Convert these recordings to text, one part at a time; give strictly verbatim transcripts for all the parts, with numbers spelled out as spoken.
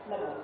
लगाऊंगी।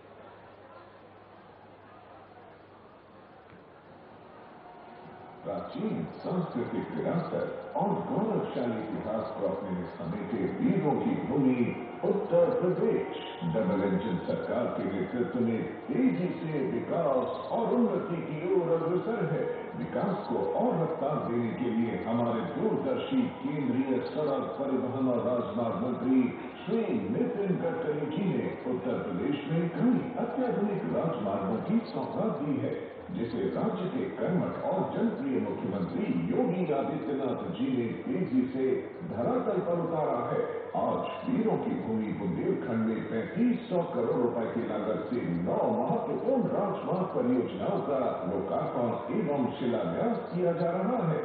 प्राचीन सांस्कृतिक विरासत और गौरवशाली इतिहास को अपने में समेटे वीरों की भूमि उत्तर प्रदेश डबल इंजन सरकार के नेतृत्व में तेजी से विकास और उन्नति की ओर अग्रसर है। विकास को और रफ्तार देने के लिए हमारे दूरदर्शी केंद्रीय सड़क परिवहन और राजमार्ग मंत्री श्री नितिन गडकरी जी ने उत्तर प्रदेश में कई अत्याधुनिक राजमार्गों की सौगात दी है, जिसे राज्य के कर्मठ और जनप्रिय मुख्यमंत्री योगी आदित्यनाथ जी ने तेजी से धरातल पर उतारा है। आज वीरों की भूमि बुंदेलखंड में पैंतीस सौ करोड़ रुपए की लागत से नौ महत्वपूर्ण राजमार्ग परियोजनाओं का लोकार्पण एवं शिलान्यास किया जा रहा है।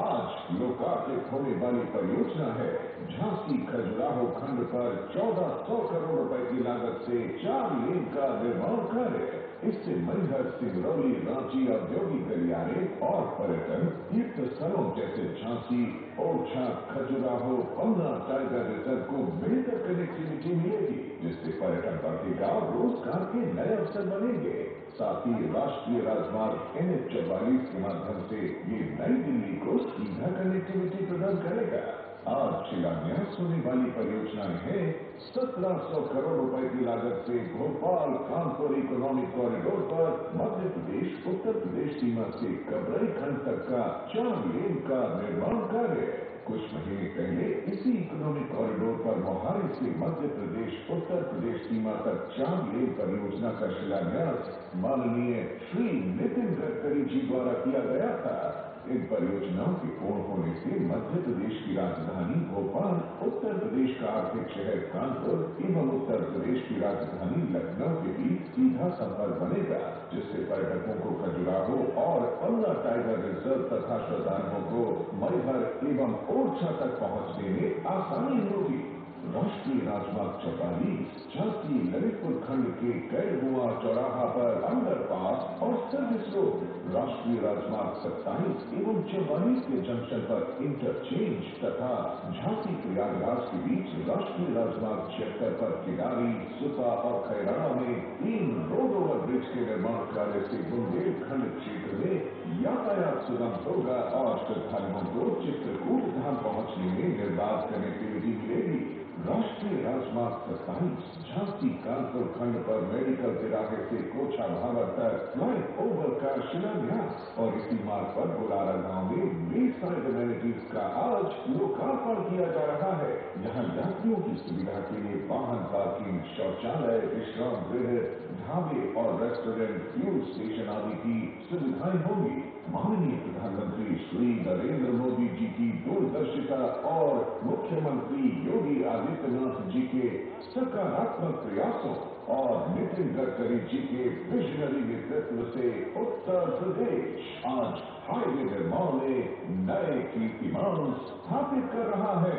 आज लोकार्पित होने वाली परियोजना है झांसी खजुराहो खंड पर चौदह सौ करोड़ रुपए की लागत से चार लेन का निर्माण कार्य। इससे मैहर, सिंगरौली, रांची औद्योगिक गलियारे और पर्यटन तीर्थ स्थलों जैसे झांसी, ओरछा, खजुराहो, पन्ना टाइगर रिजर्व को बेहतर कनेक्टिविटी मिलेगी, जिससे पर्यटन बढ़ेगा और रोजगार के नए अवसर बनेंगे। साथ ही राष्ट्रीय राजमार्ग एन एच चौवालीस के माध्यम से ये नई दिल्ली को सीधा कनेक्टिविटी प्रदान करेगा। आज शिलान्यास होने वाली परियोजनाएं हैं सत्रह सौ करोड़ रुपए की लागत से भोपाल कानपुर इकोनॉमिक कॉरिडोर पर मध्य प्रदेश उत्तर प्रदेश सीमा से कबरई खंड तक का चार लेन का निर्माण कार्य। कुछ महीने पहले इसी इकोनॉमिक कॉरिडोर पर मोहाली से मध्य प्रदेश उत्तर प्रदेश सीमा तक चार लेन परियोजना का शिलान्यास माननीय श्री नितिन गडकरी जी द्वारा किया गया था। इन परियोजनाओं के पूर्ण होने से मध्य प्रदेश की राजधानी भोपाल, उत्तर प्रदेश का आर्थिक शहर कानपुर एवं उत्तर प्रदेश की राजधानी लखनऊ के बीच सीधा संपर्क बनेगा, जिससे पर्यटकों को खजुराहो और पन्ना टाइगर रिजर्व तथा श्रद्धालुओं को मैहर एवं ओरछा तक पहुंचने में आसानी होगी। राष्ट्रीय राजमार्ग चौवालीस झांसी ललितपुर खंड के कैलहुआ चौराहा पर अंडरपास और सर्विस रोड, राष्ट्रीय राजमार्ग सत्ताईस एवं चौवालीस के जंक्शन पर इंटरचेंज तथा झांसी प्रयागराज के बीच राष्ट्रीय राजमार्ग छिहत्तर पर किडारी, सुपा और खैराना में तीन रोड ओवर ब्रिज के निर्माण कार्य से बुंदेलखंड क्षेत्र में यातायात सुगम होगा और श्रद्धालुओं को चित्रकूट धाम पहुंचने में निर्बाध कनेक्टिविटी मिलेगी। राष्ट्रीय राजमार्ग सत्ताईस झांसी कानपुर खंड पर मेडिकल तिराहे से कोछा भावर तक फ्लाई ओवर का शिलान्यास और इसी मार्ग पर बुलारा गांव में वे साइड एमेनिटीज का आज लोकार्पण किया जा रहा है, जहां यात्रियों की सुविधा के लिए वाहन पार्किंग, शौचालय, विश्राम गृह, ढाबे और रेस्टोरेंट, फ्यूल स्टेशन आदि की सुविधाएं होंगी। माननीय प्रधानमंत्री श्री नरेंद्र मोदी जी की दूरदर्शिता और मुख्यमंत्री योगी आदित्यनाथ जी के सकारात्मक प्रयासों और नितिन गडकरी जी के विजनरी नेतृत्व से उत्तर प्रदेश आज हाईवे निर्माण में नए कीर्तिमान स्थापित कर रहा है।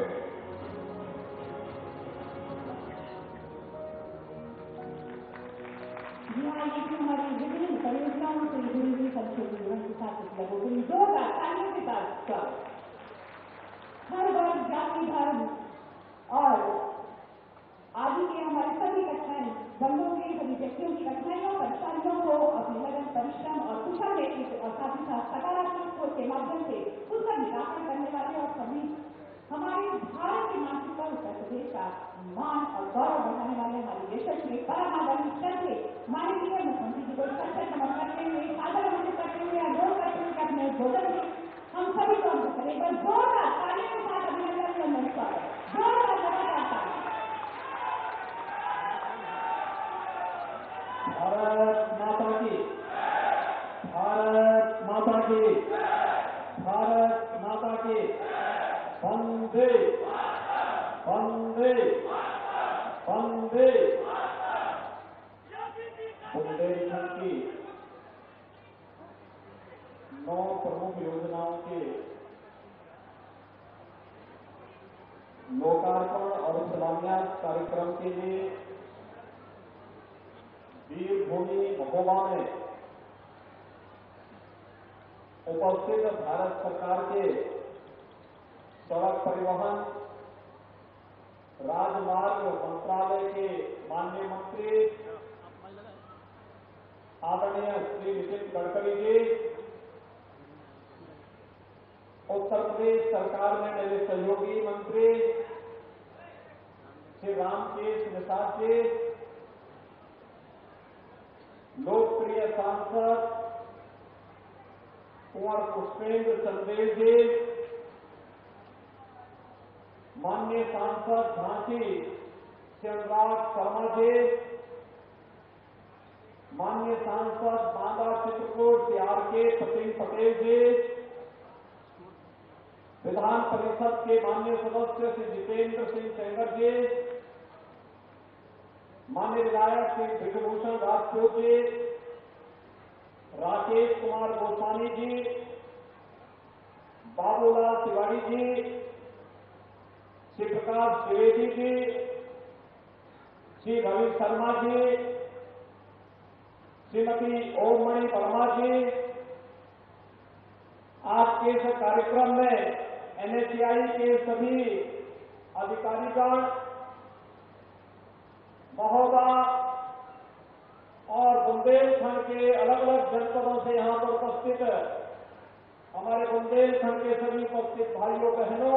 यहाँ ये भी हमारी विभिन्न परियोजनाओं से जुड़ी हुई संक्षेप विवरण के साथ उपलब्ध होगी। जोरदार तालियों के साथ स्वागत। हर वर्ग, जाति, धर्म और आदि के हमारे सभी कठिनाई बंधों के सभी व्यक्तियों की कठिनाइयों परेशानियों को अपने लगन, परिश्रम और कुशल नेतृत्व और साथ ही साथ सकारात्मक सोच के माध्यम से उसका निराकरण करने वाले और सभी हमारे भारत की मानसिकता उत्तर प्रदेश का मान और गौरव बढ़ाने वाले हमारे यशस्वी परम आदरणीय श्रद्धेय माननीय मुख्यमंत्री जी को सच्चे नमन करते हुए, सादर नमन करते हुए, अनुरोध करते हुए अपने उद्बोधन में हम सभी को हमको करें पर जोरदार तालियों के साथ अभिनंदन अभिनंदन स्वागत। जोरदार लगातार ताली। भारत माता की, भारत माता की, भारत माता की, वंदे वंदे वंदे। बुंदेलखंड की नौ प्रमुख योजनाओं के लोकार्पण और शिलान्यास कार्यक्रम के लिए वीरभूमि महोबा में उपस्थित भारत सरकार के सड़क परिवहन राजमार्ग मंत्रालय के माननीय मंत्री आदरणीय श्री नितिन गडकरी जी, उत्तर प्रदेश सरकार में मेरे सहयोगी मंत्री श्री रामकेश निषाद जी, लोकप्रिय सांसद कुंवर पुष्पेंद्र चंदेल जी, माननीय सांसद झांसी श्री अनुराग शर्मा जी, माननीय सांसद बांदा चित्रकूट श्री आर के सचिन पटेल जी, विधान परिषद के माननीय सदस्य श्री जितेंद्र सिंह सेंगर जी, माननीय विधायक श्री ब्रिजभूषण राजपूत जी, राकेश कुमार गोस्वामी जी, बाबूलाल तिवारी जी, श्री प्रकाश द्विवेदी जी, श्री रवि शर्मा जी, श्रीमती ओममणि वर्मा जी, आज के इस कार्यक्रम में एनएचएआई के सभी अधिकारीगण, महोदय और बुंदेलखंड के अलग अलग जनपदों से यहां पर उपस्थित हमारे बुंदेलखंड के सभी उपस्थित भाइयों बहनों,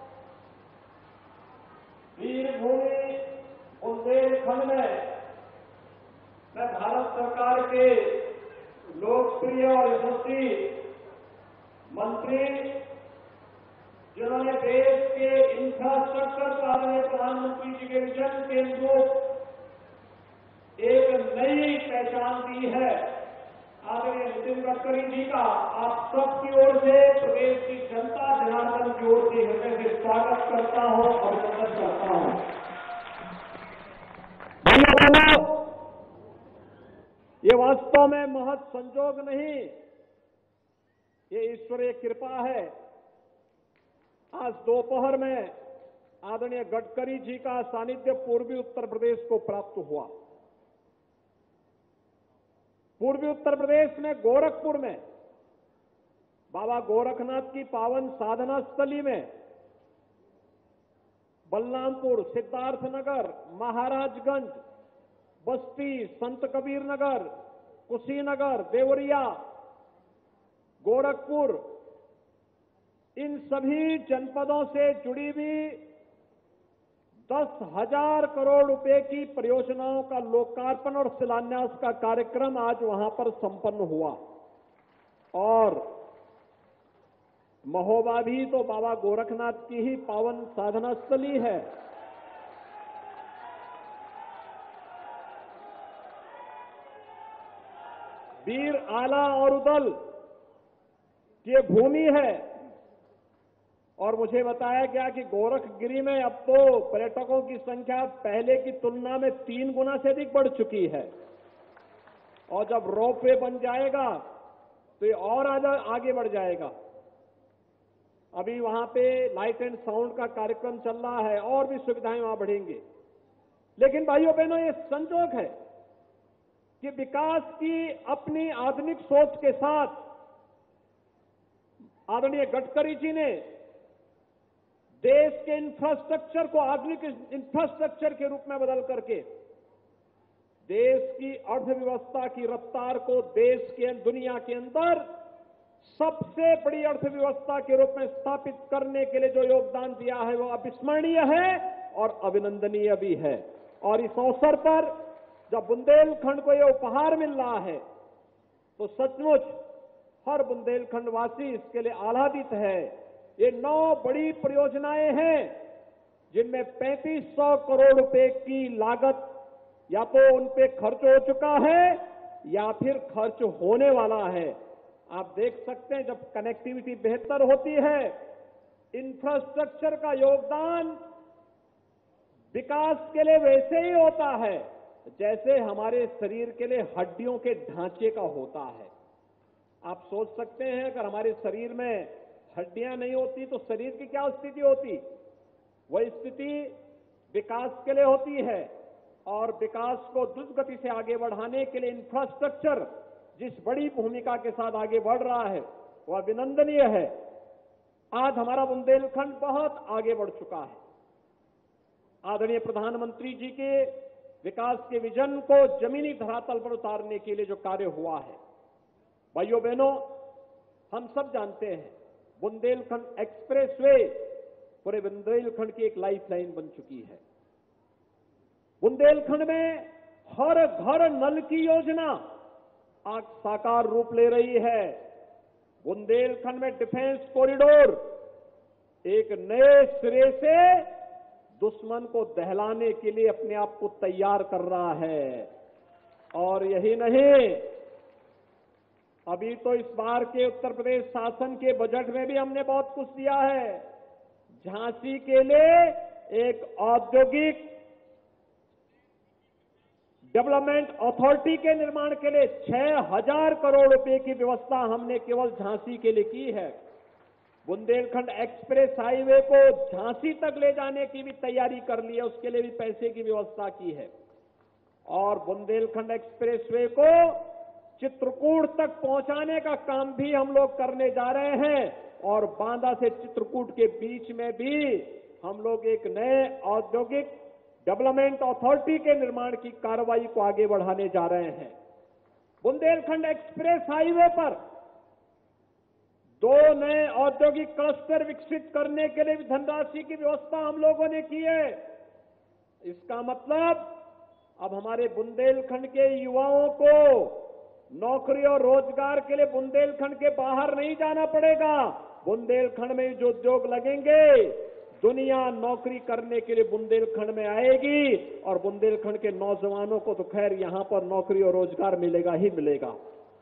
वीरभूमि बुंदेलखंड में मैं भारत सरकार के लोकप्रिय और यशस्वी मंत्री, जिन्होंने देश के इंफ्रास्ट्रक्चर को आदरणीय प्रधानमंत्री जी के विजन के अनुरूप एक नई पहचान दी है, आदरणीय नितिन गडकरी जी का आप सबकी ओर से, प्रदेश की जनता जनार्दन की ओर से हृदय से स्वागत करता हूं और अभिनंदन करता हूं। भाइयों बहनों, ये वास्तव में महज संजोग नहीं, ये ईश्वरीय कृपा है। आज दोपहर में आदरणीय गडकरी जी का सानिध्य पूर्वी उत्तर प्रदेश को प्राप्त हुआ। पूर्वी उत्तर प्रदेश में गोरखपुर में बाबा गोरखनाथ की पावन साधना स्थली में बलरामपुर, सिद्धार्थनगर, महाराजगंज, बस्ती, संत कबीर नगर, कुशीनगर, देवरिया, गोरखपुर, इन सभी जनपदों से जुड़ी हुई दस हजार करोड़ रुपए की परियोजनाओं का लोकार्पण और शिलान्यास का कार्यक्रम आज वहां पर संपन्न हुआ। और महोबा भी तो बाबा गोरखनाथ की ही पावन साधना स्थली है। वीर आला और उदल की भूमि है। और मुझे बताया गया कि गोरखगिरी में अब तो पर्यटकों की संख्या पहले की तुलना में तीन गुना से अधिक बढ़ चुकी है। और जब रोपवे बन जाएगा तो ये और आगे बढ़ जाएगा। अभी वहां पे लाइट एंड साउंड का कार्यक्रम चल रहा है और भी सुविधाएं वहां बढ़ेंगी। लेकिन भाइयों बहनों, ये संजोग है कि विकास की अपनी आधुनिक सोच के साथ आदरणीय गडकरी जी ने देश के इंफ्रास्ट्रक्चर को आधुनिक इंफ्रास्ट्रक्चर के रूप में बदल करके देश की अर्थव्यवस्था की रफ्तार को देश के दुनिया के अंदर सबसे बड़ी अर्थव्यवस्था के रूप में स्थापित करने के लिए जो योगदान दिया है वो अविस्मरणीय है और अभिनंदनीय भी है। और इस अवसर पर जब बुंदेलखंड को यह उपहार मिल रहा है तो सचमुच हर बुंदेलखंड वासी इसके लिए आह्लादित है। ये नौ बड़ी परियोजनाएं हैं जिनमें पैंतीस सौ करोड़ रुपए की लागत या तो उन पे खर्च हो चुका है या फिर खर्च होने वाला है। आप देख सकते हैं जब कनेक्टिविटी बेहतर होती है, इंफ्रास्ट्रक्चर का योगदान विकास के लिए वैसे ही होता है जैसे हमारे शरीर के लिए हड्डियों के ढांचे का होता है। आप सोच सकते हैं अगर हमारे शरीर में हड्डियां नहीं होती तो शरीर की क्या स्थिति होती? वह स्थिति विकास के लिए होती है। और विकास को द्रुत गति से आगे बढ़ाने के लिए इंफ्रास्ट्रक्चर जिस बड़ी भूमिका के साथ आगे बढ़ रहा है वह अभिनंदनीय है। आज हमारा बुंदेलखंड बहुत आगे बढ़ चुका है। आदरणीय प्रधानमंत्री जी के विकास के विजन को जमीनी धरातल पर उतारने के लिए जो कार्य हुआ है, भाइयों बहनों, हम सब जानते हैं बुंदेलखंड एक्सप्रेसवे पूरे बुंदेलखंड की एक लाइफलाइन बन चुकी है। बुंदेलखंड में हर घर नल की योजना आज साकार रूप ले रही है। बुंदेलखंड में डिफेंस कॉरिडोर एक नए सिरे से दुश्मन को दहलाने के लिए अपने आप को तैयार कर रहा है। और यही नहीं, अभी तो इस बार के उत्तर प्रदेश शासन के बजट में भी हमने बहुत कुछ दिया है। झांसी के लिए एक औद्योगिक डेवलपमेंट अथॉरिटी के निर्माण के लिए छह हजार करोड़ रुपए की व्यवस्था हमने केवल झांसी के लिए की है। बुंदेलखंड एक्सप्रेस हाईवे को झांसी तक ले जाने की भी तैयारी कर ली है, उसके लिए भी पैसे की व्यवस्था की है। और बुंदेलखंड एक्सप्रेसवे को चित्रकूट तक पहुंचाने का काम भी हम लोग करने जा रहे हैं। और बांदा से चित्रकूट के बीच में भी हम लोग एक नए औद्योगिक डेवलपमेंट अथॉरिटी के निर्माण की कार्रवाई को आगे बढ़ाने जा रहे हैं। बुंदेलखंड एक्सप्रेस हाईवे पर दो नए औद्योगिक क्लस्टर विकसित करने के लिए भी धनराशि की व्यवस्था हम लोगों ने की है। इसका मतलब अब हमारे बुंदेलखंड के युवाओं को नौकरी और रोजगार के लिए बुंदेलखंड के बाहर नहीं जाना पड़ेगा। बुंदेलखंड में जो उद्योग लगेंगे, दुनिया नौकरी करने के लिए बुंदेलखंड में आएगी। और बुंदेलखंड के नौजवानों को तो खैर यहां पर नौकरी और रोजगार मिलेगा ही मिलेगा।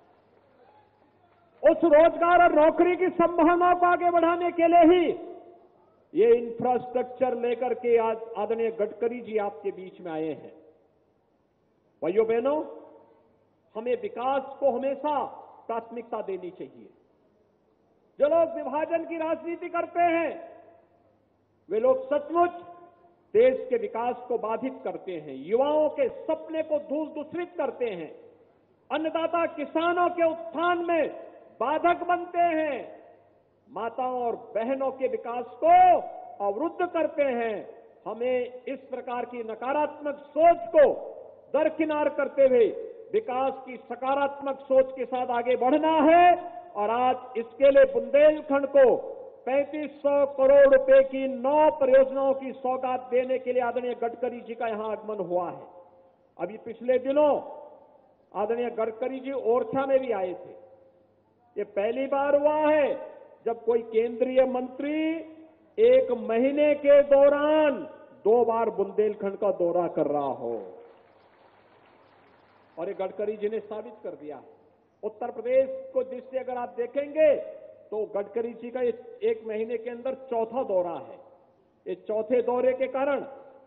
उस रोजगार और नौकरी की संभावना को आगे बढ़ाने के लिए ही ये इंफ्रास्ट्रक्चर लेकर के आज आदरणीय गडकरी जी आपके बीच में आए हैं। भाइयों बहनों, हमें विकास को हमेशा प्राथमिकता देनी चाहिए। जो लोग विभाजन की राजनीति करते हैं वे लोग सचमुच देश के विकास को बाधित करते हैं, युवाओं के सपने को धूल दूषित करते हैं, अन्नदाता किसानों के उत्थान में बाधक बनते हैं, माताओं और बहनों के विकास को अवरुद्ध करते हैं। हमें इस प्रकार की नकारात्मक सोच को दरकिनार करते हुए विकास की सकारात्मक सोच के साथ आगे बढ़ना है। और आज इसके लिए बुंदेलखंड को पैंतीस सौ करोड़ रुपए की नौ परियोजनाओं की सौगात देने के लिए आदरणीय गडकरी जी का यहां आगमन हुआ है। अभी पिछले दिनों आदरणीय गडकरी जी ओरछा में भी आए थे। ये पहली बार हुआ है जब कोई केंद्रीय मंत्री एक महीने के दौरान दो बार बुंदेलखंड का दौरा कर रहा हो। और ये गडकरी जी ने साबित कर दिया है। उत्तर प्रदेश को दृष्टि अगर आप देखेंगे तो गडकरी जी का एक महीने के अंदर चौथा दौरा है। इस चौथे दौरे के कारण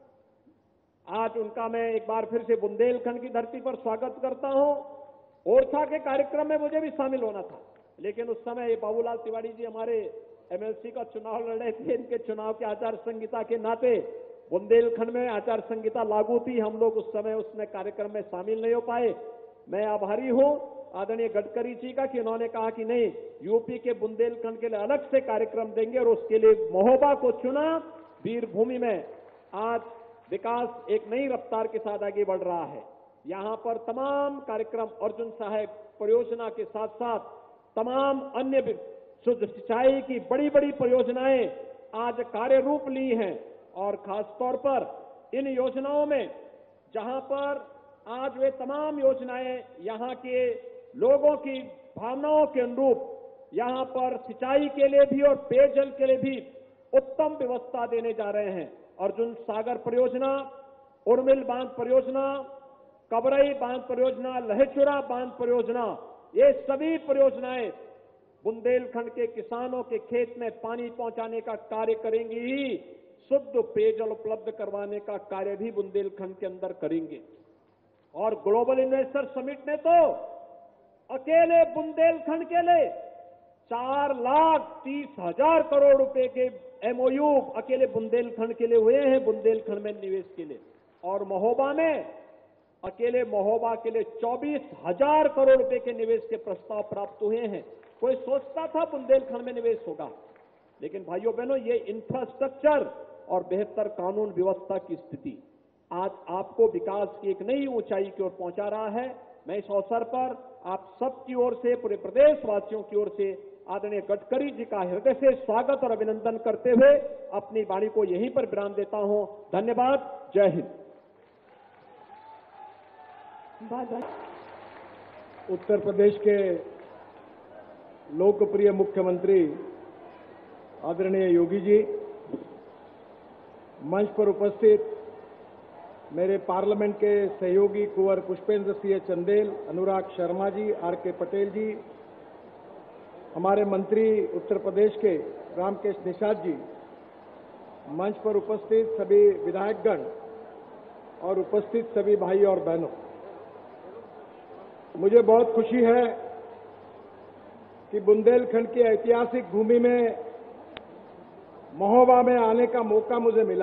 आज उनका मैं एक बार फिर से बुंदेलखंड की धरती पर स्वागत करता हूं। ओरछा के कार्यक्रम में मुझे भी शामिल होना था, लेकिन उस समय बाबूलाल तिवारी जी हमारे एमएलसी का चुनाव लड़ रहे थे। इनके चुनाव के आचार संहिता के नाते बुंदेलखंड में आचार संहिता लागू थी। हम लोग उस समय उसमें कार्यक्रम में शामिल नहीं हो पाए। मैं आभारी हूं आदरणीय गडकरी जी का कि उन्होंने कहा कि नहीं, यूपी के बुंदेलखंड के लिए अलग से कार्यक्रम देंगे और उसके लिए महोबा को चुना। वीरभूमि में आज विकास एक नई रफ्तार के साथ आगे बढ़ रहा है। यहां पर तमाम कार्यक्रम अर्जुन सहायक परियोजना के साथ साथ तमाम अन्य शुद्ध सिंचाई की बड़ी बड़ी परियोजनाएं आज कार्य रूप ली हैं। और खासतौर पर इन योजनाओं में जहां पर आज वे तमाम योजनाएं यहां के लोगों की भावनाओं के अनुरूप यहां पर सिंचाई के लिए भी और पेयजल के लिए भी उत्तम व्यवस्था देने जा रहे हैं। अर्जुन सागर परियोजना, उर्मिल बांध परियोजना, कबरई बांध परियोजना, लहेचुरा बांध परियोजना, ये सभी परियोजनाएं बुंदेलखंड के किसानों के खेत में पानी पहुंचाने का कार्य करेंगी ही, शुद्ध पेयजल उपलब्ध करवाने का कार्य भी बुंदेलखंड के अंदर करेंगे। और ग्लोबल इन्वेस्टर समिट ने तो अकेले बुंदेलखंड के लिए चार लाख तीस हजार करोड़ रुपए के एमओयू अकेले बुंदेलखंड के लिए हुए हैं, बुंदेलखंड में निवेश के लिए। और महोबा में अकेले महोबा के लिए चौबीस हजार करोड़ रुपए के निवेश के प्रस्ताव प्राप्त हुए हैं। कोई सोचता था बुंदेलखंड में निवेश होगा, लेकिन भाइयों बहनों ये इंफ्रास्ट्रक्चर और बेहतर कानून व्यवस्था की स्थिति आज आपको विकास की एक नई ऊंचाई की ओर पहुंचा रहा है। मैं इस अवसर पर आप सबकी ओर से, पूरे प्रदेशवासियों की ओर से आदरणीय गडकरी जी का हृदय से स्वागत और अभिनंदन करते हुए अपनी वाणी को यहीं पर विराम देता हूं। धन्यवाद। जय हिंद। उत्तर प्रदेश के लोकप्रिय मुख्यमंत्री आदरणीय योगी जी, मंच पर उपस्थित मेरे पार्लियामेंट के सहयोगी कुंवर पुष्पेंद्र सिंह चंदेल, अनुराग शर्मा जी, आर के पटेल जी, हमारे मंत्री उत्तर प्रदेश के रामकेश निषाद जी, मंच पर उपस्थित सभी विधायकगण और उपस्थित सभी भाई और बहनों, मुझे बहुत खुशी है कि बुंदेलखंड की ऐतिहासिक भूमि में महोबा में आने का मौका मुझे मिला।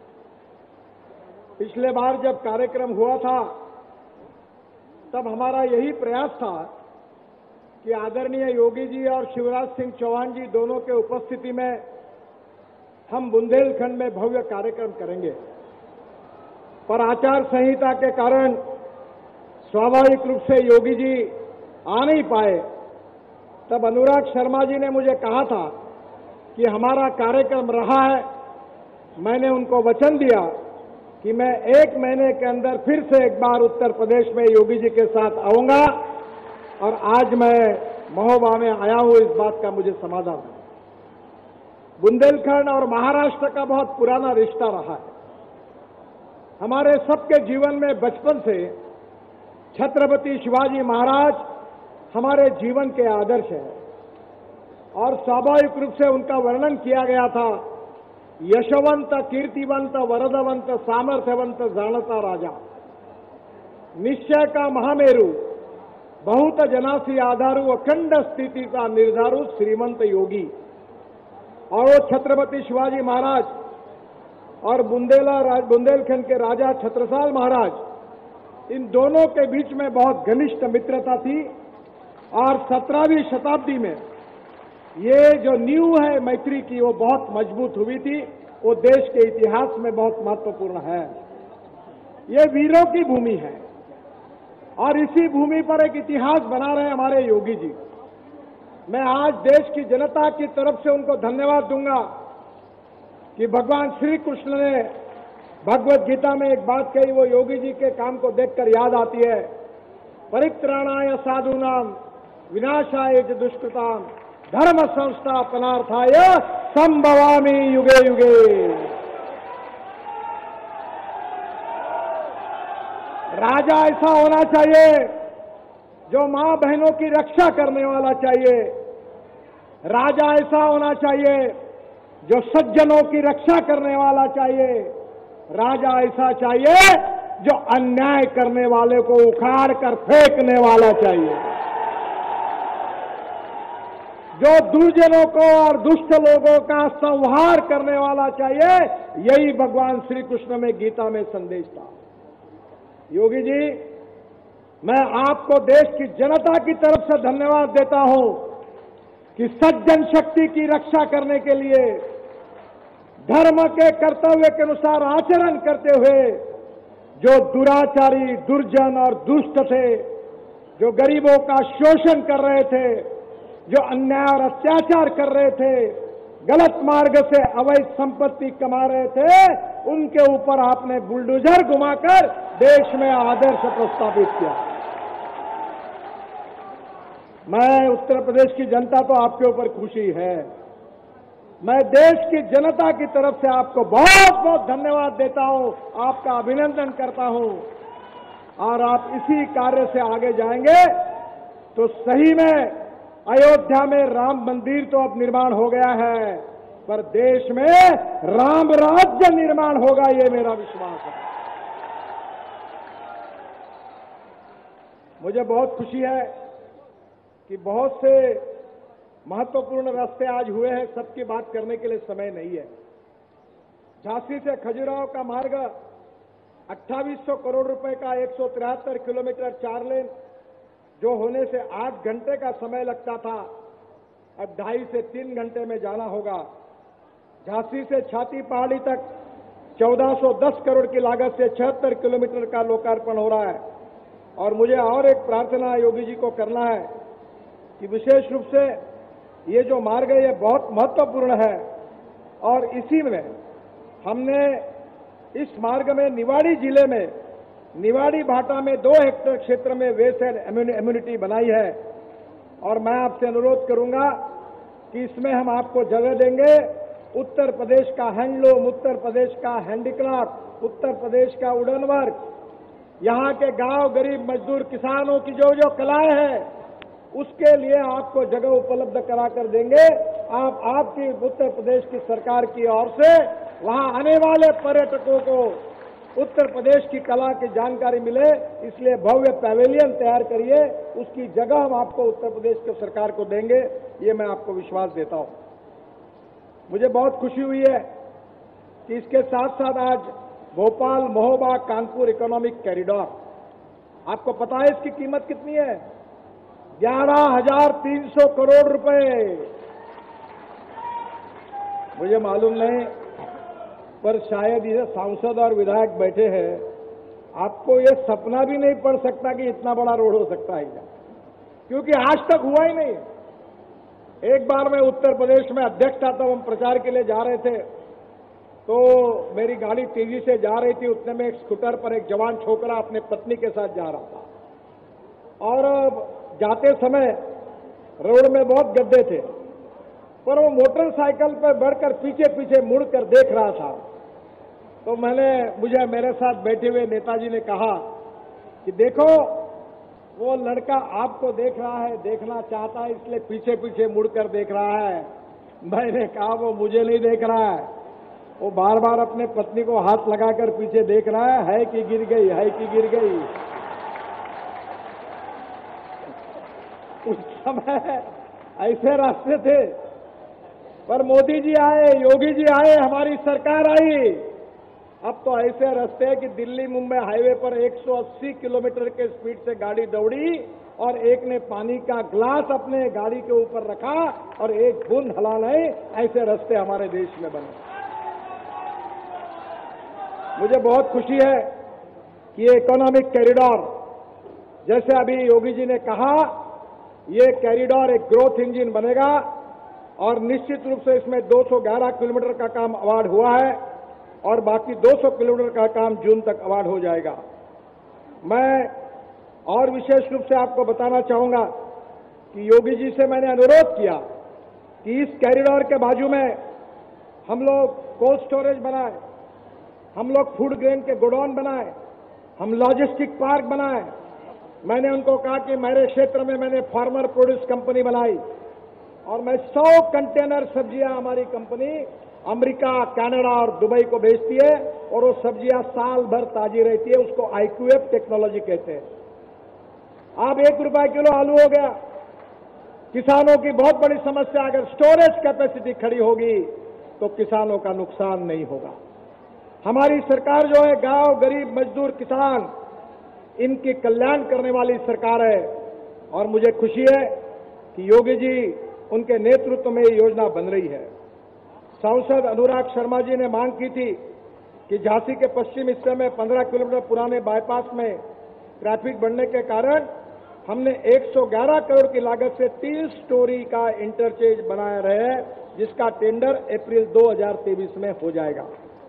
पिछले बार जब कार्यक्रम हुआ था तब हमारा यही प्रयास था कि आदरणीय योगी जी और शिवराज सिंह चौहान जी दोनों के उपस्थिति में हम बुंदेलखंड में भव्य कार्यक्रम करेंगे, पर आचार संहिता के कारण स्वाभाविक रूप से योगी जी आ नहीं पाए। तब अनुराग शर्मा जी ने मुझे कहा था कि हमारा कार्यक्रम रहा है। मैंने उनको वचन दिया कि मैं एक महीने के अंदर फिर से एक बार उत्तर प्रदेश में योगी जी के साथ आऊंगा, और आज मैं महोबा में आया हूं, इस बात का मुझे समाधान है। बुंदेलखंड और महाराष्ट्र का बहुत पुराना रिश्ता रहा है। हमारे सबके जीवन में बचपन से छत्रपति शिवाजी महाराज हमारे जीवन के आदर्श हैं, और स्वाभाविक रूप से उनका वर्णन किया गया था, यशवंत, कीर्तिवंत, वरदवंत, सामर्थ्यवंत, जानता राजा, निश्चय का महामेरु, बहुत जनासी आधारु, अखंड स्थिति का निर्धारु, श्रीमंत योगी। और वो छत्रपति शिवाजी महाराज और बुंदेला बुंदेलखंड के राजा छत्रसाल महाराज, इन दोनों के बीच में बहुत घनिष्ठ मित्रता थी, और सत्रहवीं शताब्दी में ये जो नींव है मैत्री की, वो बहुत मजबूत हुई थी। वो देश के इतिहास में बहुत महत्वपूर्ण है। ये वीरों की भूमि है, और इसी भूमि पर एक इतिहास बना रहे हमारे योगी जी। मैं आज देश की जनता की तरफ से उनको धन्यवाद दूंगा कि भगवान श्री कृष्ण ने भगवत गीता में एक बात कही, वो योगी जी के काम को देखकर याद आती है, परित्राणाय साधूनाम विनाशाय च दुष्कृताम धर्म संस्थापनार्थाय संभवामि युगे युगे। राजा ऐसा होना चाहिए जो मां बहनों की रक्षा करने वाला चाहिए। राजा ऐसा होना चाहिए जो सज्जनों की रक्षा करने वाला चाहिए। राजा ऐसा चाहिए जो अन्याय करने वाले को उखाड़ कर फेंकने वाला चाहिए, जो दुर्जनों को और दुष्ट लोगों का संहार करने वाला चाहिए। यही भगवान श्री कृष्ण में गीता में संदेश था। योगी जी, मैं आपको देश की जनता की तरफ से धन्यवाद देता हूं कि सज्जन शक्ति की रक्षा करने के लिए धर्म के कर्तव्य के अनुसार आचरण करते हुए जो दुराचारी, दुर्जन और दुष्ट थे, जो गरीबों का शोषण कर रहे थे, जो अन्याय और अत्याचार कर रहे थे, गलत मार्ग से अवैध संपत्ति कमा रहे थे, उनके ऊपर आपने बुलडोजर घुमाकर देश में आदर्श प्रस्तावित किया। मैं उत्तर प्रदेश की जनता तो आपके ऊपर खुशी है। मैं देश की जनता की तरफ से आपको बहुत बहुत धन्यवाद देता हूं, आपका अभिनंदन करता हूं। और आप इसी कार्य से आगे जाएंगे तो सही में अयोध्या में राम मंदिर तो अब निर्माण हो गया है, पर देश में राम राज्य निर्माण होगा, ये मेरा विश्वास है। मुझे बहुत खुशी है कि बहुत से महत्वपूर्ण रास्ते आज हुए हैं, सबकी बात करने के लिए समय नहीं है। झांसी से खजुराहो का मार्ग अट्ठाईस सौ करोड़ रुपए का एक सौ तिहत्तर किलोमीटर चार लेन, जो होने से आठ घंटे का समय लगता था, अब ढाई से तीन घंटे में जाना होगा। झांसी से छाती पहाड़ी तक चौदह सौ दस करोड़ की लागत से छिहत्तर किलोमीटर का लोकार्पण हो रहा है। और मुझे और एक प्रार्थना योगी जी को करना है कि विशेष रूप से ये जो मार्ग है ये बहुत महत्वपूर्ण है और इसी में हमने इस मार्ग में निवाड़ी जिले में निवाड़ी भाटा में दो हेक्टेयर क्षेत्र में वेस्ट एंड इम्यूनिटी बनाई है। और मैं आपसे अनुरोध करूंगा कि इसमें हम आपको जगह देंगे। उत्तर प्रदेश का हैंडलूम, उत्तर प्रदेश का हैंडीक्राफ्ट, उत्तर प्रदेश का वुडन वर्क, यहाँ के गांव गरीब मजदूर किसानों की जो जो कलाएं हैं उसके लिए आपको जगह उपलब्ध करा कर देंगे। आप आपकी उत्तर प्रदेश की सरकार की ओर से वहां आने वाले पर्यटकों को उत्तर प्रदेश की कला की जानकारी मिले, इसलिए भव्य पैवेलियन तैयार करिए। उसकी जगह हम आपको उत्तर प्रदेश की सरकार को देंगे, ये मैं आपको विश्वास देता हूं। मुझे बहुत खुशी हुई है कि इसके साथ साथ आज भोपाल महोबा कानपुर इकोनॉमिक कॉरिडोर, आपको पता है इसकी कीमत कितनी है? ग्यारह हजार तीन सौ करोड़ रुपए। मुझे मालूम नहीं, पर शायद ये सांसद और विधायक बैठे हैं, आपको ये सपना भी नहीं पड़ सकता कि इतना बड़ा रोड हो सकता है क्या, क्योंकि आज तक हुआ ही नहीं। एक बार मैं उत्तर प्रदेश में अध्यक्ष था, तब हम प्रचार के लिए जा रहे थे, तो मेरी गाड़ी तेजी से जा रही थी। उतने में एक स्कूटर पर एक जवान छोकरा अपने पत्नी के साथ जा रहा था और जाते समय रोड में बहुत गड्ढे थे, पर वो मोटरसाइकिल पर बढ़कर पीछे पीछे मुड़कर देख रहा था। तो मैंने मुझे मेरे साथ बैठे हुए नेताजी ने कहा कि देखो वो लड़का आपको देख रहा है, देखना चाहता है, इसलिए पीछे पीछे मुड़कर देख रहा है। मैंने कहा वो मुझे नहीं देख रहा है, वो बार बार अपने पत्नी को हाथ लगाकर पीछे देख रहा है, है कि गिर गई, है कि गिर गई। उस समय ऐसे रास्ते थे, पर मोदी जी आए, योगी जी आए, हमारी सरकार आई, अब तो ऐसे रास्ते हैं कि दिल्ली मुंबई हाईवे पर एक सौ अस्सी किलोमीटर के स्पीड से गाड़ी दौड़ी और एक ने पानी का ग्लास अपने गाड़ी के ऊपर रखा और एक बूंद हला नहीं। ऐसे रास्ते हमारे देश में बने। मुझे बहुत खुशी है कि ये इकोनॉमिक कॉरिडोर, जैसे अभी योगी जी ने कहा, ये कॉरिडोर एक ग्रोथ इंजन बनेगा और निश्चित रूप से इसमें दो सौ ग्यारह किलोमीटर का काम अवार्ड हुआ है और बाकी दो सौ किलोमीटर का काम जून तक अवार्ड हो जाएगा। मैं और विशेष रूप से आपको बताना चाहूंगा कि योगी जी से मैंने अनुरोध किया कि इस कॉरिडोर के बाजू में हम लोग कोल्ड स्टोरेज बनाए, हम लोग फूड ग्रेन के गोडाउन बनाए, हम लॉजिस्टिक पार्क बनाए। मैंने उनको कहा कि मेरे क्षेत्र में मैंने फार्मर प्रोड्यूस कंपनी बनाई और मैं सौ कंटेनर सब्जियां हमारी कंपनी अमेरिका, कनाडा और दुबई को भेजती है और वो सब्जियां साल भर ताजी रहती है। उसको आईक्यूएफ टेक्नोलॉजी कहते हैं। अब एक रुपए किलो आलू हो गया। किसानों की बहुत बड़ी समस्या, अगर स्टोरेज कैपेसिटी खड़ी होगी तो किसानों का नुकसान नहीं होगा। हमारी सरकार जो है, गांव गरीब मजदूर किसान, इनकी कल्याण करने वाली सरकार है और मुझे खुशी है कि योगी जी उनके नेतृत्व में ये योजना बन रही है। सांसद अनुराग शर्मा जी ने मांग की थी कि झांसी के पश्चिम हिस्से में पंद्रह किलोमीटर पुराने बाईपास में ट्रैफिक बढ़ने के कारण हमने एक सौ ग्यारह करोड़ की लागत से तीन स्टोरी का इंटरचेंज बनाया रहे, जिसका टेंडर अप्रैल दो हज़ार तेईस में हो जाएगा।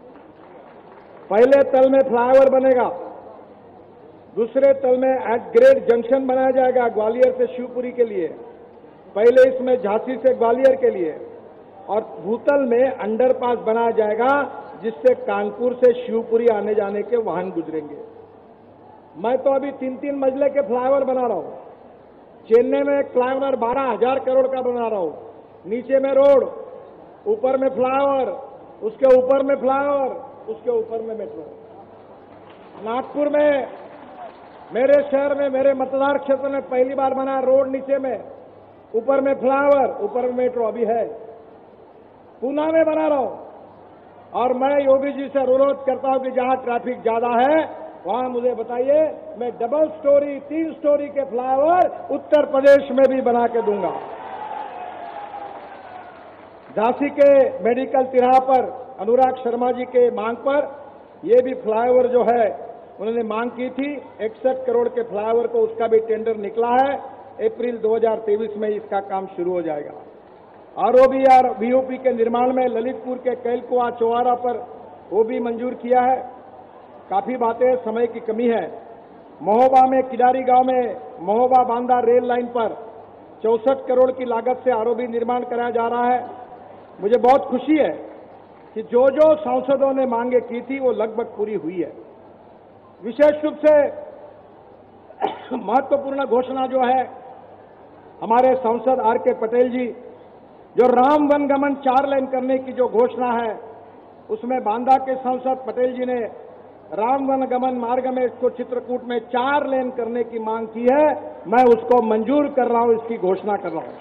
पहले तल में फ्लाईओवर बनेगा, दूसरे तल में एट ग्रेड जंक्शन बनाया जाएगा ग्वालियर से शिवपुरी के लिए, पहले इसमें झांसी से ग्वालियर के लिए, और भूतल में अंडरपास बनाया जाएगा जिससे कानपुर से शिवपुरी आने जाने के वाहन गुजरेंगे। मैं तो अभी तीन तीन मंजिले के फ्लाईओवर बना रहा हूं। चेन्नई में एक फ्लाईओवर बारह हजार करोड़ का बना रहा हूं, नीचे में रोड, ऊपर में फ्लाईओवर, उसके ऊपर में फ्लाईओवर, उसके ऊपर में मेट्रो। नागपुर में, मेरे शहर में, मेरे मतदार क्षेत्र में पहली बार बना रोड, नीचे में, ऊपर में फ्लाईओवर, ऊपर में मेट्रो अभी है। पूना में बना रहा हूं और मैं योगी जी से अनुरोध करता हूं कि जहां ट्रैफिक ज्यादा है वहां मुझे बताइए, मैं डबल स्टोरी, तीन स्टोरी के फ्लाईओवर उत्तर प्रदेश में भी बना के दूंगा। झांसी के मेडिकल तिराहा पर अनुराग शर्मा जी के मांग पर ये भी फ्लाईओवर जो है उन्होंने मांग की थी, इकसठ करोड़ के फ्लाईओवर को, उसका भी टेंडर निकला है। अप्रैल दो हज़ार तेईस में इसका काम शुरू हो जाएगा। आरओबी और बीओपी के निर्माण में ललितपुर के कैलकुआ चौवारा पर वो भी मंजूर किया है। काफी बातें, समय की कमी है। महोबा में किडारी गांव में महोबा बांदा रेल लाइन पर चौसठ करोड़ की लागत से आरओबी निर्माण कराया जा रहा है। मुझे बहुत खुशी है कि जो जो सांसदों ने मांगे की थी वो लगभग पूरी हुई है। विशेष रूप से महत्वपूर्ण घोषणा जो है, हमारे सांसद आर के पटेल जी जो राम वनगमन चार लेन करने की जो घोषणा है, उसमें बांदा के सांसद पटेल जी ने राम वनगमन मार्ग में इसको चित्रकूट में चार लेन करने की मांग की है। मैं उसको मंजूर कर रहा हूं, इसकी घोषणा कर रहा हूं।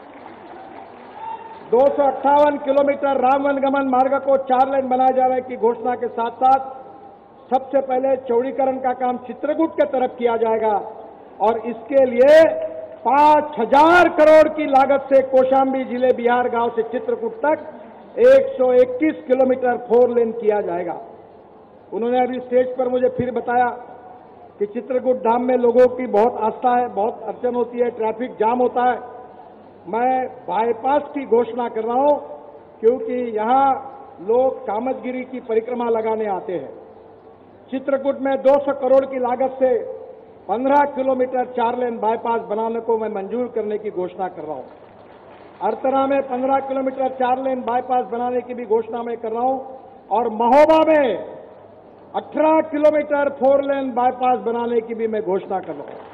दो सौ अट्ठावन किलोमीटर राम वनगमन मार्ग को चार लेन बनाए जाने की घोषणा के साथ साथ सबसे पहले चौड़ीकरण का काम चित्रकूट के तरफ किया जाएगा और इसके लिए पांच हजार करोड़ की लागत से कौशाम्बी जिले बिहार गांव से चित्रकूट तक एक सौ इक्कीस किलोमीटर फोर लेन किया जाएगा। उन्होंने अभी स्टेज पर मुझे फिर बताया कि चित्रकूट धाम में लोगों की बहुत आस्था है, बहुत अड़चन होती है, ट्रैफिक जाम होता है। मैं बाईपास की घोषणा कर रहा हूं क्योंकि यहां लोग कामतगिरी की परिक्रमा लगाने आते हैं। चित्रकूट में दो सौ करोड़ की लागत से पंद्रह किलोमीटर चार लेन बाईपास बनाने को मैं मंजूर करने की घोषणा कर रहा हूं। अरतरा में पंद्रह किलोमीटर चार लेन बाईपास बनाने की भी घोषणा मैं कर रहा हूं और महोबा में अठारह किलोमीटर फोर लेन बाईपास बनाने की भी मैं घोषणा कर रहा हूं।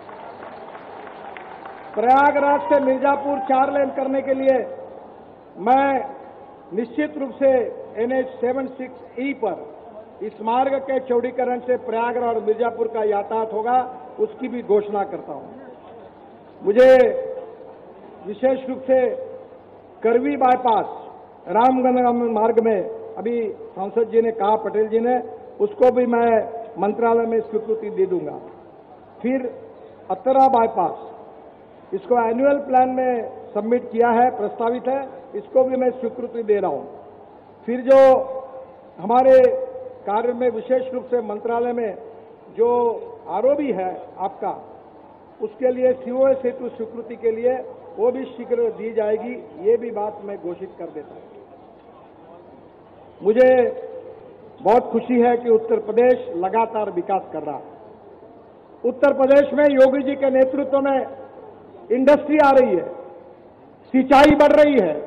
प्रयागराज से मिर्जापुर चार लेन करने के लिए मैं निश्चित रूप से N H seven six E पर इस मार्ग के चौड़ीकरण से प्रयागराज और मिर्जापुर का यातायात होगा, उसकी भी घोषणा करता हूं। मुझे विशेष रूप से करवी बाईपास रामगंज मार्ग में अभी सांसद जी ने कहा, पटेल जी ने, उसको भी मैं मंत्रालय में स्वीकृति दे दूंगा। फिर अतरा बाईपास, इसको एनुअल प्लान में सबमिट किया है, प्रस्तावित है, इसको भी मैं स्वीकृति दे रहा हूं। फिर जो हमारे कार्य में विशेष रूप से मंत्रालय में जो आरओबी है आपका, उसके लिए सीओए सेतु स्वीकृति के लिए वो भी शीघ्र दी जाएगी, ये भी बात मैं घोषित कर देता हूं। मुझे बहुत खुशी है कि उत्तर प्रदेश लगातार विकास कर रहा है। उत्तर प्रदेश में योगी जी के नेतृत्व में इंडस्ट्री आ रही है, सिंचाई बढ़ रही है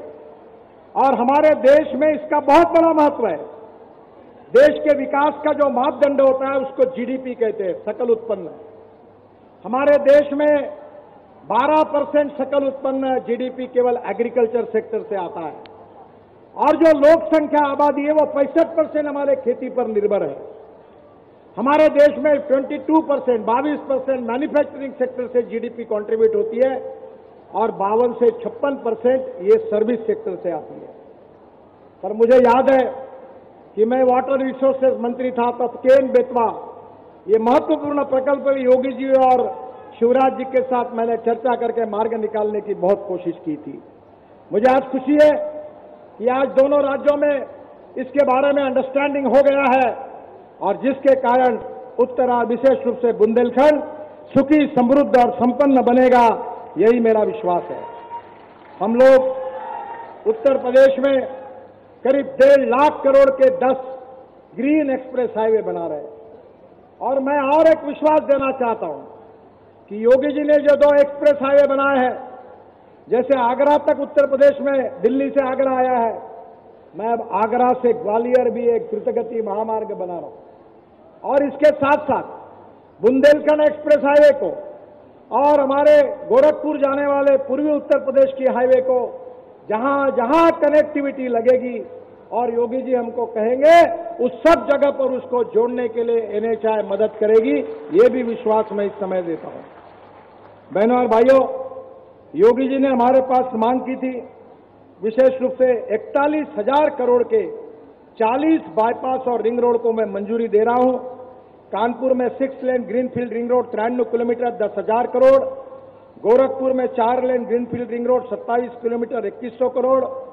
और हमारे देश में इसका बहुत बड़ा महत्व है। देश के विकास का जो मापदंड होता है उसको जीडीपी कहते हैं, सकल उत्पन्न। हमारे देश में बारह परसेंट सकल उत्पन्न जीडीपी केवल एग्रीकल्चर सेक्टर से आता है और जो लोक संख्या आबादी है वो पैंसठ परसेंट हमारे खेती पर निर्भर है। हमारे देश में बाईस परसेंट बाईस परसेंट मैन्युफैक्चरिंग सेक्टर से जीडीपी कंट्रीब्यूट होती है और बावन से छप्पन परसेंट ये सर्विस सेक्टर से आती है। पर मुझे याद है कि मैं वाटर रिसोर्सेज मंत्री था तब केन बेतवा, ये महत्वपूर्ण प्रकल्प योगी जी और शिवराज जी के साथ मैंने चर्चा करके मार्ग निकालने की बहुत कोशिश की थी। मुझे आज खुशी है कि आज दोनों राज्यों में इसके बारे में अंडरस्टैंडिंग हो गया है और जिसके कारण उत्तरा विशेष रूप से बुंदेलखंड सुखी, समृद्ध और संपन्न बनेगा, यही मेरा विश्वास है। हम लोग उत्तर प्रदेश में करीब डेढ़ लाख करोड़ के दस ग्रीन एक्सप्रेस हाईवे बना रहे हैं और मैं और एक विश्वास देना चाहता हूं कि योगी जी ने जो दो एक्सप्रेस हाईवे बनाए हैं, जैसे आगरा तक उत्तर प्रदेश में दिल्ली से आगरा आया है, मैं अब आगरा से ग्वालियर भी एक द्रुतगति महामार्ग बना रहा हूं और इसके साथ साथ बुंदेलखंड एक्सप्रेस हाईवे को और हमारे गोरखपुर जाने वाले पूर्वी उत्तर प्रदेश की हाईवे को जहां जहां कनेक्टिविटी लगेगी और योगी जी हमको कहेंगे उस सब जगह पर उसको जोड़ने के लिए एनएचआई मदद करेगी, ये भी विश्वास मैं इस समय देता हूं। बहनों और भाइयों, योगी जी ने हमारे पास मांग की थी विशेष रूप से इकतालीस हजार करोड़ के चालीस बाईपास और रिंग रोड को मैं मंजूरी दे रहा हूं। कानपुर में six lane greenfield ring road तिरानवे किलोमीटर दस हजार करोड़, गोरखपुर में चार लेन ग्रीनफील्ड रिंग रोड सत्ताईस किलोमीटर इक्कीस सौ करोड़,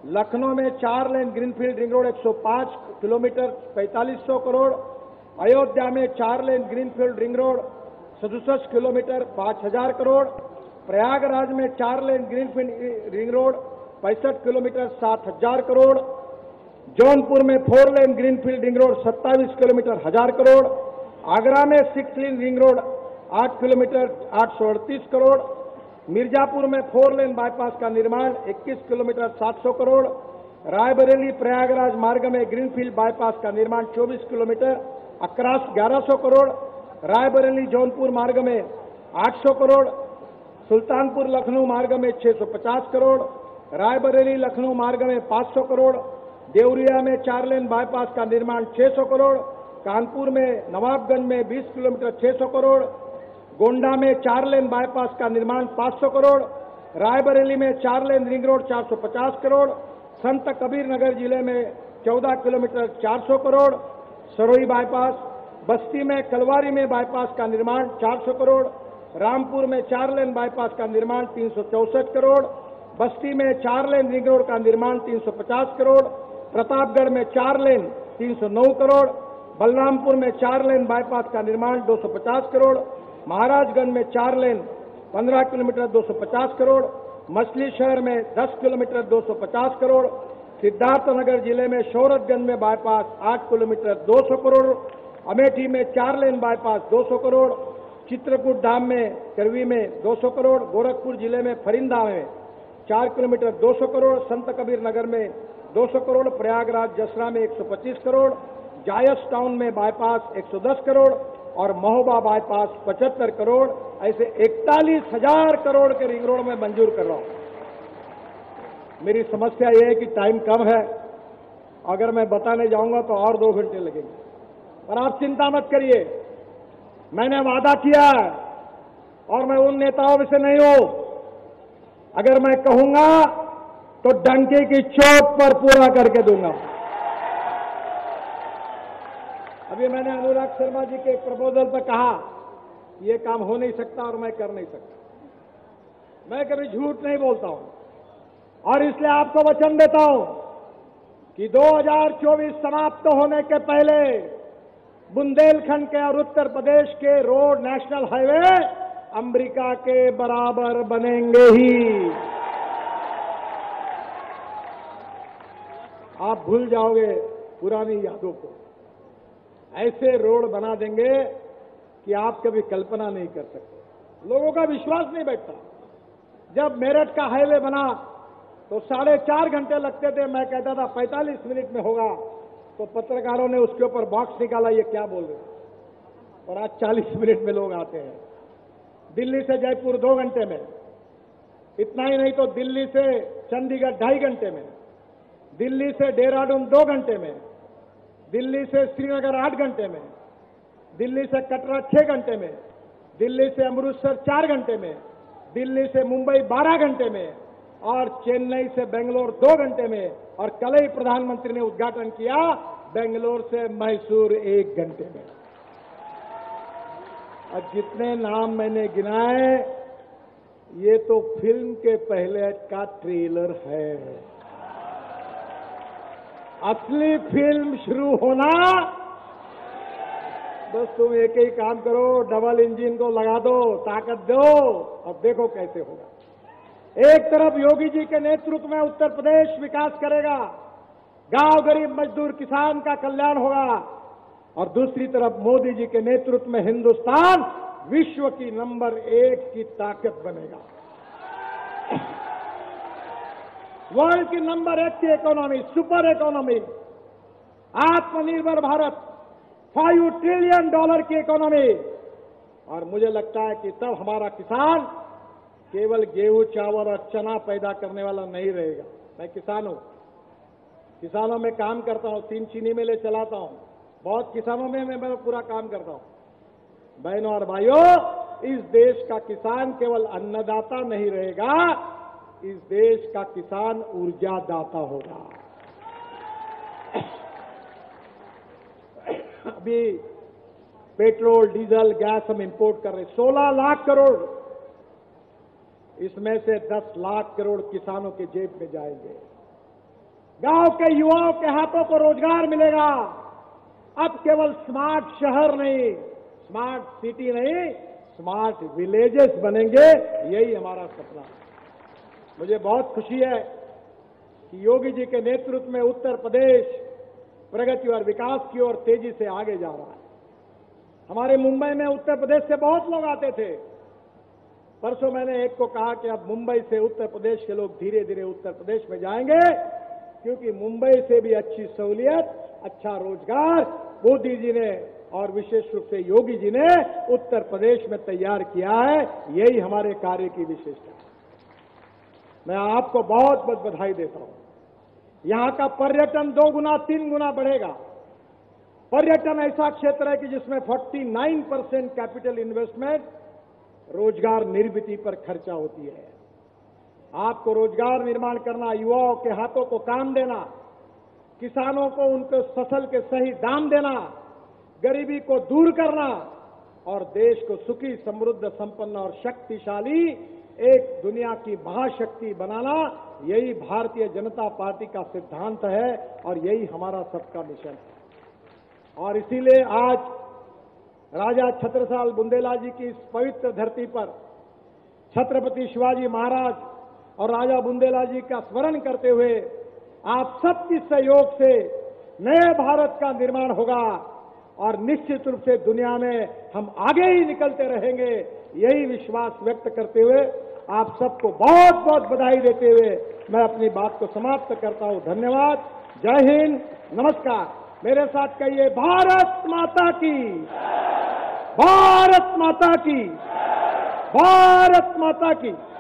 लखनऊ में चार लेन ग्रीनफील्ड रिंग रोड एक सौ पाँच किलोमीटर पैंतालीस सौ करोड़, अयोध्या में चार लेन ग्रीनफील्ड रिंग रोड सड़सठ किलोमीटर पाँच हजार करोड़, प्रयागराज में चार लेन ग्रीनफील्ड रिंग रोड पैंसठ किलोमीटर सात हजार करोड़, जौनपुर में four lane greenfield ring road सत्ताईस किलोमीटर हजार करोड़, आगरा में सिक्स लेन रिंग रोड आठ किलोमीटर आठ सौ अड़तीस करोड़, मिर्जापुर में फोर लेन बाईपास का निर्माण इक्कीस किलोमीटर सात सौ करोड़, रायबरेली प्रयागराज मार्ग में ग्रीनफील्ड बाईपास का निर्माण चौबीस किलोमीटर अक्रॉस ग्यारह सौ करोड़, रायबरेली जौनपुर मार्ग में आठ सौ करोड़, सुल्तानपुर लखनऊ मार्ग में छह सौ पचास करोड़, रायबरेली लखनऊ मार्ग में पाँच सौ करोड़, देवरिया में चार लेन बाईपास का निर्माण छह सौ करोड़, कानपुर में नवाबगंज में बीस किलोमीटर छह सौ करोड़, गोंडा में चार लेन बाईपास का निर्माण पाँच सौ करोड़, रायबरेली में चार लेन रिंग रोड चार सौ पचास करोड़, संत कबीर नगर जिले में चौदह किलोमीटर चार सौ करोड़, सरोई बाईपास, बस्ती में कलवारी में बाईपास का निर्माण चार सौ करोड़, रामपुर में चार लेन बाईपास का निर्माण तीन सौ चौसठ करोड़, बस्ती में चार लेन रिंग रोड का निर्माण तीन सौ पचास करोड़, प्रतापगढ़ में चार लेन तीन सौ नौ करोड़, बलरामपुर में चार लेन बाईपास का निर्माण दो सौ पचास करोड़, महाराजगंज में चार लेन पंद्रह किलोमीटर दो सौ पचास करोड़, मछली शहर में दस किलोमीटर दो सौ पचास करोड़, सिद्धार्थनगर जिले में शौरतगंज में बाईपास आठ किलोमीटर दो सौ करोड़, अमेठी में चार लेन बाईपास दो सौ करोड़, चित्रकूट धाम में करवी में दो सौ करोड़, गोरखपुर जिले में फरिंदा में चार किलोमीटर दो सौ करोड़, संत कबीर नगर में दो सौ करोड़, प्रयागराज जसरा में एक सौ पच्चीस करोड़, जायस टाउन में बाईपास एक सौ दस करोड़ और महोबा बाईपास पचहत्तर करोड़, ऐसे इकतालीस हजार करोड़ के रिंग रोड में मंजूर कर रहा हूं। मेरी समस्या यह है कि टाइम कम है, अगर मैं बताने जाऊंगा तो और दो घंटे लगेंगे, पर आप चिंता मत करिए, मैंने वादा किया है और मैं उन नेताओं में से नहीं हूं, अगर मैं कहूंगा तो डंके की चोट पर पूरा करके दूंगा। अभी मैंने अनुराग शर्मा जी के प्रपोजल पर कहा ये काम हो नहीं सकता और मैं कर नहीं सकता। मैं कभी झूठ नहीं बोलता हूं और इसलिए आपको वचन देता हूं कि दो हज़ार चौबीस समाप्त होने के पहले बुंदेलखंड के और उत्तर प्रदेश के रोड नेशनल हाईवे अमेरिका के बराबर बनेंगे ही। आप भूल जाओगे पुरानी यादों को, ऐसे रोड बना देंगे कि आप कभी कल्पना नहीं कर सकते। लोगों का विश्वास नहीं बैठता। जब मेरठ का हाईवे बना तो साढ़े चार घंटे लगते थे, मैं कहता था पैंतालीस मिनट में होगा, तो पत्रकारों ने उसके ऊपर बॉक्स निकाला, ये क्या बोल रहे हैं, और आज चालीस मिनट में लोग आते हैं। दिल्ली से जयपुर दो घंटे में, इतना ही नहीं तो दिल्ली से चंडीगढ़ ढाई घंटे में, दिल्ली से देहरादून दो घंटे में, दिल्ली से श्रीनगर आठ घंटे में, दिल्ली से कटरा छह घंटे में, दिल्ली से अमृतसर चार घंटे में, दिल्ली से मुंबई बारह घंटे में और चेन्नई से बेंगलोर दो घंटे में, और कल ही प्रधानमंत्री ने उद्घाटन किया बेंगलोर से मैसूर एक घंटे में। और जितने नाम मैंने गिनाए ये तो फिल्म के पहले का ट्रेलर है, असली फिल्म शुरू होना। बस तुम एक ही काम करो, डबल इंजन को लगा दो, ताकत दो और देखो कैसे होगा। एक तरफ योगी जी के नेतृत्व में उत्तर प्रदेश विकास करेगा, गांव गरीब मजदूर किसान का कल्याण होगा, और दूसरी तरफ मोदी जी के नेतृत्व में हिंदुस्तान विश्व की नंबर एक की ताकत बनेगा। वर्ल्ड की नंबर एक की economy, super economy, Atmanirbhar Bharat, five trillion dollar की इकोनॉमी। और मुझे लगता है कि तब हमारा किसान केवल गेहूं चावल और चना पैदा करने वाला नहीं रहेगा। मैं किसान हूं, किसानों में काम करता हूं, तीन चीनी मिलें चलाता हूं, बहुत किसानों में मैं पूरा काम करता हूं। बहनों और भाइयों, इस देश का किसान केवल अन्नदाता नहीं रहेगा, इस देश का किसान ऊर्जा दाता होगा। अभी पेट्रोल डीजल गैस हम इंपोर्ट कर रहे, सोलह लाख करोड़, इसमें से दस लाख करोड़ किसानों के जेब में जाएंगे। गांव के युवाओं के हाथों को रोजगार मिलेगा। अब केवल स्मार्ट शहर नहीं, स्मार्ट सिटी नहीं, स्मार्ट विलेजेस बनेंगे, यही हमारा सपना है। मुझे बहुत खुशी है कि योगी जी के नेतृत्व में उत्तर प्रदेश प्रगति और विकास की ओर तेजी से आगे जा रहा है। हमारे मुंबई में उत्तर प्रदेश से बहुत लोग आते थे। परसों मैंने एक को कहा कि अब मुंबई से उत्तर प्रदेश के लोग धीरे धीरे उत्तर प्रदेश में जाएंगे, क्योंकि मुंबई से भी अच्छी सहूलियत, अच्छा रोजगार मोदी जी ने और विशेष रूप से योगी जी ने उत्तर प्रदेश में तैयार किया है। यही हमारे कार्य की विशेषता है। मैं आपको बहुत बहुत बधाई देता हूं। यहां का पर्यटन दो गुना तीन गुना बढ़ेगा। पर्यटन ऐसा क्षेत्र है कि जिसमें उनचास परसेंट कैपिटल इन्वेस्टमेंट रोजगार निर्मिति पर खर्चा होती है। आपको रोजगार निर्माण करना, युवाओं के हाथों को काम देना, किसानों को उनके फसल के सही दाम देना, गरीबी को दूर करना और देश को सुखी, समृद्ध, संपन्न और शक्तिशाली एक दुनिया की महाशक्ति बनाना, यही भारतीय जनता पार्टी का सिद्धांत है और यही हमारा सबका मिशन है। और इसीलिए आज राजा छत्रसाल बुंदेला जी की इस पवित्र धरती पर छत्रपति शिवाजी महाराज और राजा बुंदेला जी का स्मरण करते हुए आप सबके सहयोग से नए भारत का निर्माण होगा और निश्चित रूप से दुनिया में हम आगे ही निकलते रहेंगे, यही विश्वास व्यक्त करते हुए आप सबको बहुत बहुत बधाई देते हुए मैं अपनी बात को समाप्त करता हूं। धन्यवाद। जय हिंद, नमस्कार। मेरे साथ कहिए भारत माता की, भारत माता की, भारत माता की।